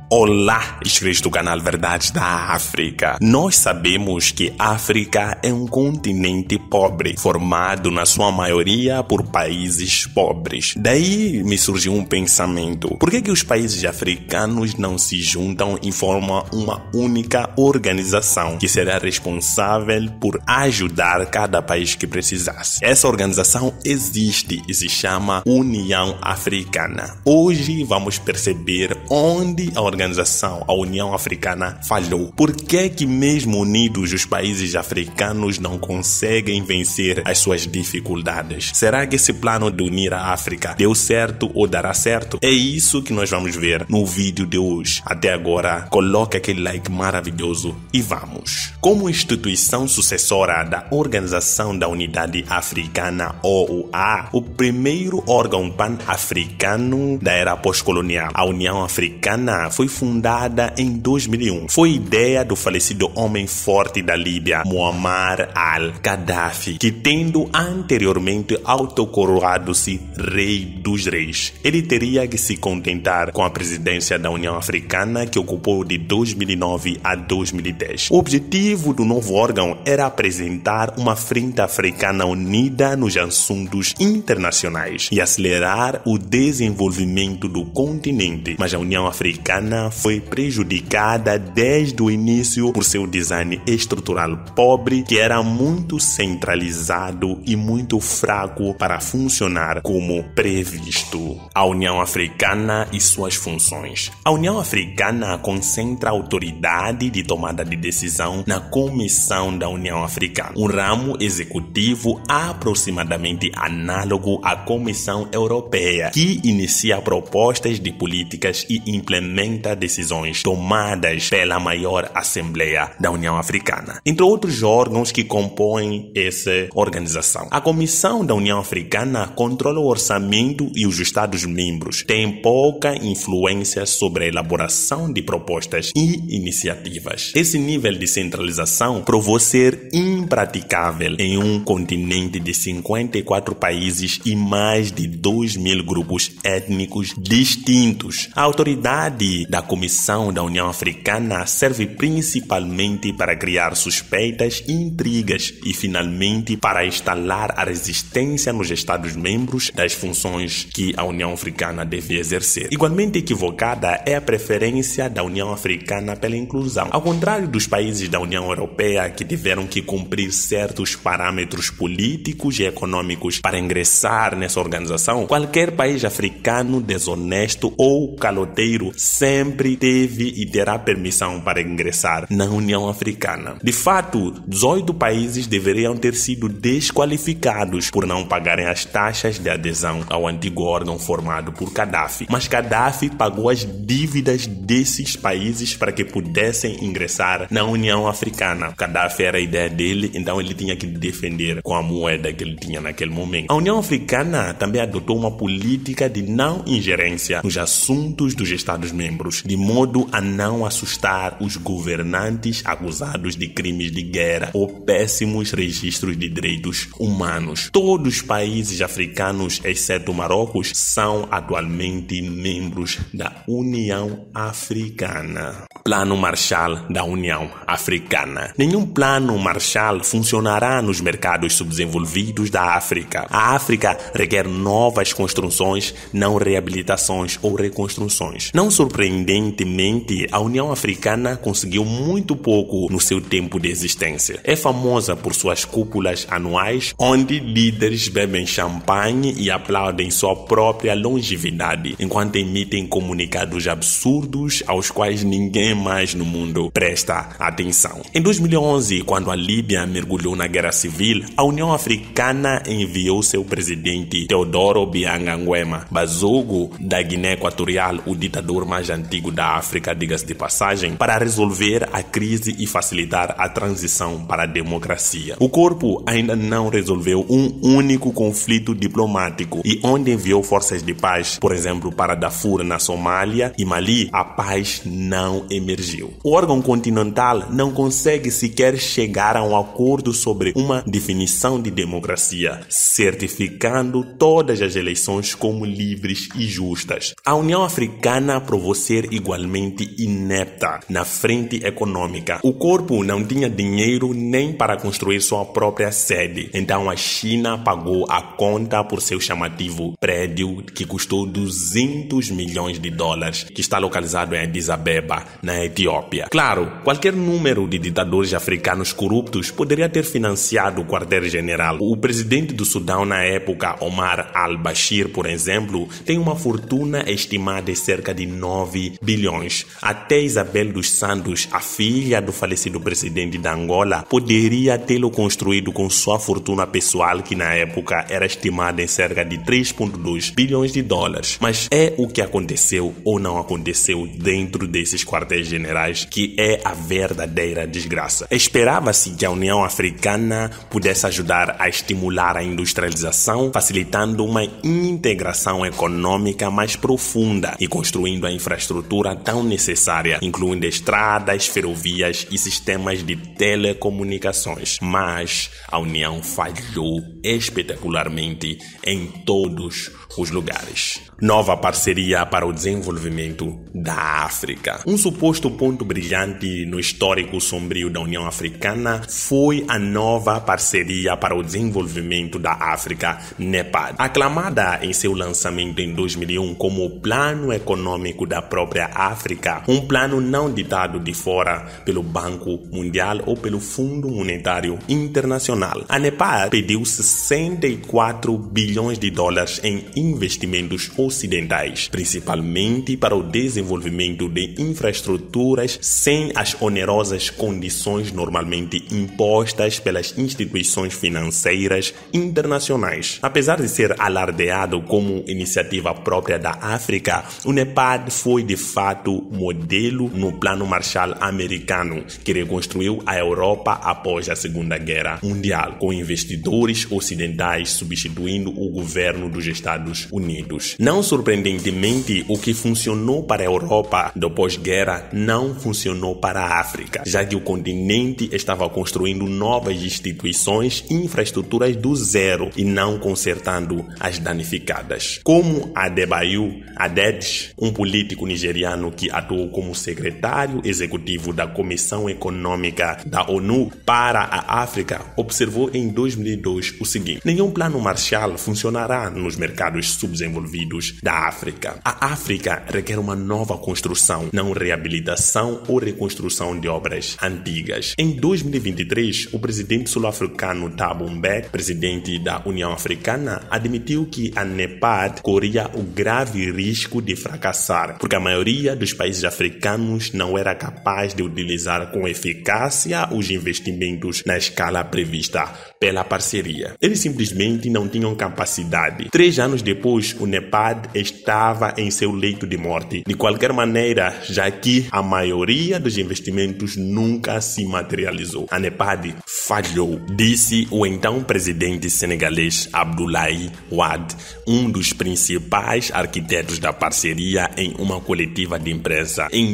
Olá, inscritos do canal Verdades da África. Nós sabemos que a África é um continente pobre, formado na sua maioria por países pobres. Daí me surgiu um pensamento: por que os países africanos não se juntam e formam uma única organização que será responsável por ajudar cada país que precisasse? Essa organização existe e se chama União Africana. Hoje vamos perceber onde a União Africana falhou. Por que mesmo unidos os países africanos não conseguem vencer as suas dificuldades? Será que esse plano de unir a África deu certo ou dará certo? É isso que nós vamos ver no vídeo de hoje. Até agora, coloque aquele like maravilhoso e vamos! Como instituição sucessora da Organização da Unidade Africana, OUA, o primeiro órgão pan-africano da era pós-colonial, a União Africana foi fundada em 2001. Foi ideia do falecido homem forte da Líbia, Muammar al-Gaddafi, que tendo anteriormente autocoroado-se rei dos reis. Ele teria que se contentar com a presidência da União Africana, que ocupou de 2009 a 2010. O objetivo do novo órgão era apresentar uma frente africana unida nos assuntos internacionais e acelerar o desenvolvimento do continente, mas a União Africana foi prejudicada desde o início por seu design estrutural pobre, que era muito centralizado e muito fraco para funcionar como previsto. A União Africana e suas funções. A União Africana concentra a autoridade de tomada de decisão na Comissão da União Africana, um ramo executivo aproximadamente análogo à Comissão Europeia, que inicia propostas de políticas e implementa decisões tomadas pela maior Assembleia da União Africana, entre outros órgãos que compõem essa organização. A Comissão da União Africana controla o orçamento e os Estados-membros têm pouca influência sobre a elaboração de propostas e iniciativas. Esse nível de centralização provou ser impraticável em um continente de 54 países e mais de 2.000 grupos étnicos distintos. A autoridade da Comissão da União Africana serve principalmente para criar suspeitas e intrigas e, finalmente, para instalar a resistência nos Estados-membros das funções que a União Africana deve exercer. Igualmente equivocada é a preferência da União Africana pela inclusão. Ao contrário dos países da União Europeia, que tiveram que cumprir certos parâmetros políticos e econômicos para ingressar nessa organização, qualquer país africano desonesto ou caloteiro sempre teve e terá permissão para ingressar na União Africana. De fato, 18 países deveriam ter sido desqualificados por não pagarem as taxas de adesão ao antigo órgão formado por Gaddafi. Mas Gaddafi pagou as dívidas desses países para que pudessem ingressar na União Africana. Gaddafi era a ideia dele, então ele tinha que defender com a moeda que ele tinha naquele momento. A União Africana também adotou uma política de não ingerência nos assuntos dos Estados-membros, de modo a não assustar os governantes acusados de crimes de guerra ou péssimos registros de direitos humanos. Todos os países africanos, exceto Marrocos, são atualmente membros da União Africana. Plano Marshall da União Africana. Nenhum plano Marshall funcionará nos mercados subdesenvolvidos da África. A África requer novas construções, não reabilitações ou reconstruções. Não surpreendentemente, a União Africana conseguiu muito pouco no seu tempo de existência. É famosa por suas cúpulas anuais, onde líderes bebem champanhe e aplaudem sua própria longevidade, enquanto emitem comunicados absurdos aos quais ninguém mais no mundo presta atenção. Em 2011, quando a Líbia mergulhou na guerra civil, a União Africana enviou seu presidente Teodoro Obiang Nguema Bazogo da Guiné Equatorial, o ditador mais antigo da África, diga-se de passagem, para resolver a crise e facilitar a transição para a democracia. O corpo ainda não resolveu um único conflito diplomático e onde enviou forças de paz, por exemplo, para Darfur na Somália e Mali, a paz não emergiu. O órgão continental não consegue sequer chegar a um acordo sobre uma definição de democracia, certificando todas as eleições como livres e justas. A União Africana provou ser mulher igualmente inepta na frente econômica. O corpo não tinha dinheiro nem para construir sua própria sede. Então a China pagou a conta por seu chamativo prédio que custou $200 milhões, que está localizado em Addis Abeba, na Etiópia. Claro, qualquer número de ditadores africanos corruptos poderia ter financiado o quartel-general. O presidente do Sudão na época, Omar al-Bashir, por exemplo, tem uma fortuna estimada em cerca de 9 bilhões. Até Isabel dos Santos, a filha do falecido presidente da Angola, poderia tê-lo construído com sua fortuna pessoal, que na época era estimada em cerca de 3,2 bilhões de dólares. Mas é o que aconteceu ou não aconteceu dentro desses quartéis generais que é a verdadeira desgraça. Esperava-se que a União Africana pudesse ajudar a estimular a industrialização, facilitando uma integração econômica mais profunda e construindo a infraestrutura tão necessária, incluindo estradas, ferrovias e sistemas de telecomunicações. Mas a União falhou espetacularmente em todos os lugares. Nova parceria para o desenvolvimento da África. Um suposto ponto brilhante no histórico sombrio da União Africana foi a nova parceria para o desenvolvimento da África, NEPAD. Aclamada em seu lançamento em 2001 como o plano econômico da própria África, um plano não ditado de fora pelo Banco Mundial ou pelo Fundo Monetário Internacional. A NEPAD pediu $64 bilhões em investimentos ocidentais, principalmente para o desenvolvimento de infraestruturas sem as onerosas condições normalmente impostas pelas instituições financeiras internacionais. Apesar de ser alardeado como iniciativa própria da África, o NEPAD foi de fato modelo no Plano Marshall americano, que reconstruiu a Europa após a Segunda Guerra Mundial, com investidores ocidentais substituindo o governo dos Estados Unidos. Não surpreendentemente, o que funcionou para a Europa do pós-guerra não funcionou para a África, já que o continente estava construindo novas instituições e infraestruturas do zero e não consertando as danificadas. Como Adebayo Adedeji, um político nigeriano que atuou como secretário executivo da Comissão Econômica da ONU para a África, observou em 2002 o seguinte: nenhum plano Marshall funcionará nos mercados subdesenvolvidos da África. A África requer uma nova construção, não reabilitação ou reconstrução de obras antigas. Em 2023, o presidente sul-africano Thabo Mbeki, presidente da União Africana, admitiu que a NEPAD corria o grave risco de fracassar, porque a maioria dos países africanos não era capaz de utilizar com eficácia os investimentos na escala prevista pela parceria. Eles simplesmente não tinham capacidade. 3 anos depois, o NEPAD estava em seu leito de morte. De qualquer maneira, já que a maioria dos investimentos nunca se materializou. A NEPAD falhou, disse o então presidente senegalês Abdoulaye Wade, um dos principais arquitetos da parceria, em uma coletiva de imprensa em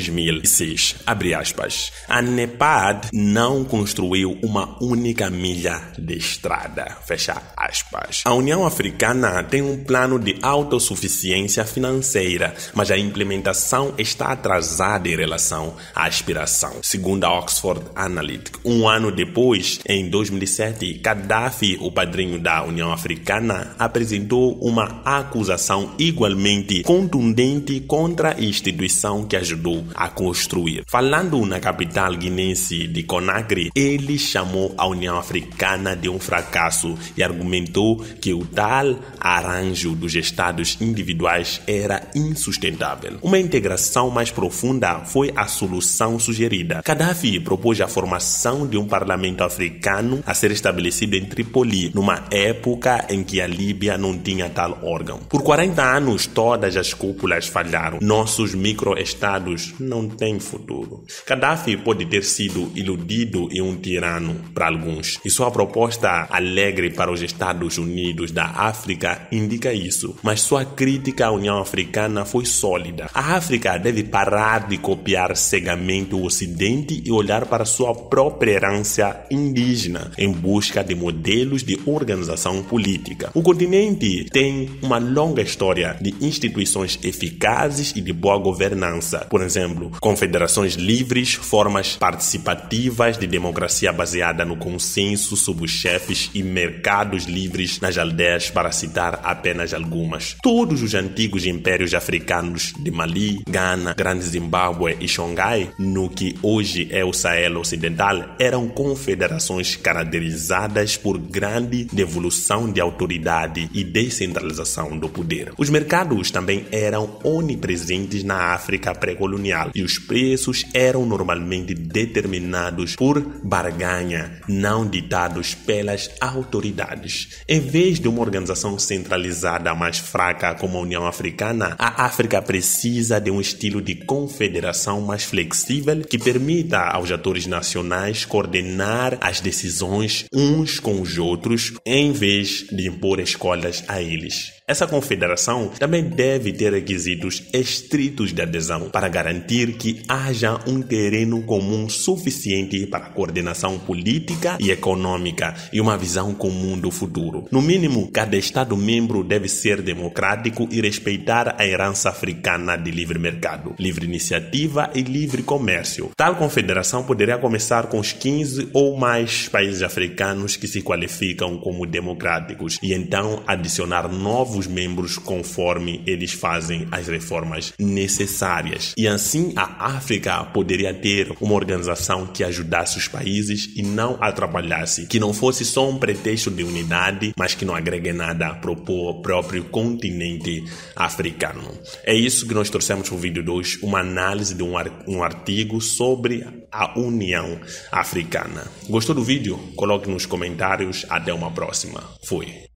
2006. Abre aspas. A NEPAD não construiu uma única milha de estrada. Fecha aspas. A União Africana tem um plano de autossuficiência financeira, mas a implementação está atrasada em relação à aspiração, segundo a Oxford Analytica. Um ano depois, em 2007, Gaddafi, o padrinho da União Africana, apresentou uma acusação igualmente contundente contra a instituição que ajudou a construir. Falando na capital guinense de Conakry, ele chamou a União Africana de um fracasso e argumentou que o tal arranjo dos estados individuais era insustentável. Uma integração mais profunda foi a solução sugerida. Gaddafi propôs a formação de um parlamento africano a ser estabelecido em Trípoli, numa época em que a Líbia não tinha tal órgão. Por 40 anos, todas as cúpulas falharam. Nossos microestados não têm futuro. Gaddafi pode ter sido iludido e um tirano para alguns, e sua proposta alegre para os Estados Unidos da África indica isso, mas sua crítica à União Africana foi sólida. A África deve parar de copiar cegamente o Ocidente e olhar para sua própria herança indígena em busca de modelos de organização política. O continente tem uma longa história de instituições eficazes e de boa governança. Por exemplo, confederações livres, formas participativas de democracia baseada no consenso sobre os chefes e mercados livres nas aldeias, para citar apenas algumas. Todos os antigos impérios africanos de Mali, Ghana, Grande Zimbábue e Songhai, no que hoje é o Sahel Ocidental, eram confederações caracterizadas por grande devolução de autoridade e descentralização do poder. Os mercados também eram onipresentes na África pré-colonial e os preços eram normalmente determinados por barganha, não ditados pelas autoridades. Em vez de uma organização centralizada mais fraca como a União Africana, a África precisa de um estilo de confederação mais flexível que permita aos atores nacionais coordenar as decisões uns com os outros, em vez de impor escolhas a eles. Essa confederação também deve ter requisitos estritos de adesão para garantir que haja um terreno comum suficiente para a coordenação política e econômica e uma visão comum do futuro. No mínimo, cada Estado-membro deve ser democrático e respeitar a herança africana de livre mercado, livre iniciativa e livre comércio. Tal confederação poderia começar com os 15 ou mais países africanos que se qualificam como democráticos e então adicionar novos membros conforme eles fazem as reformas necessárias. E assim a África poderia ter uma organização que ajudasse os países e não atrapalhasse, que não fosse só um pretexto de unidade, mas que não agregue nada para o próprio continente africano. É isso que nós trouxemos para o vídeo de hoje, uma análise de um artigo sobre a União Africana. Gostou do vídeo? Coloque nos comentários. Até uma próxima. Fui.